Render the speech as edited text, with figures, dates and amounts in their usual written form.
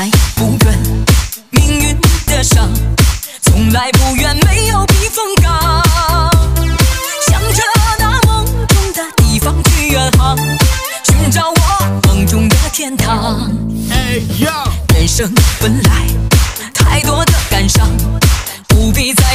来不愿命运的伤，从来不愿没有避风港。向着那梦中的地方去远航，寻找我梦中的天堂。人生本来太多的感伤，不必再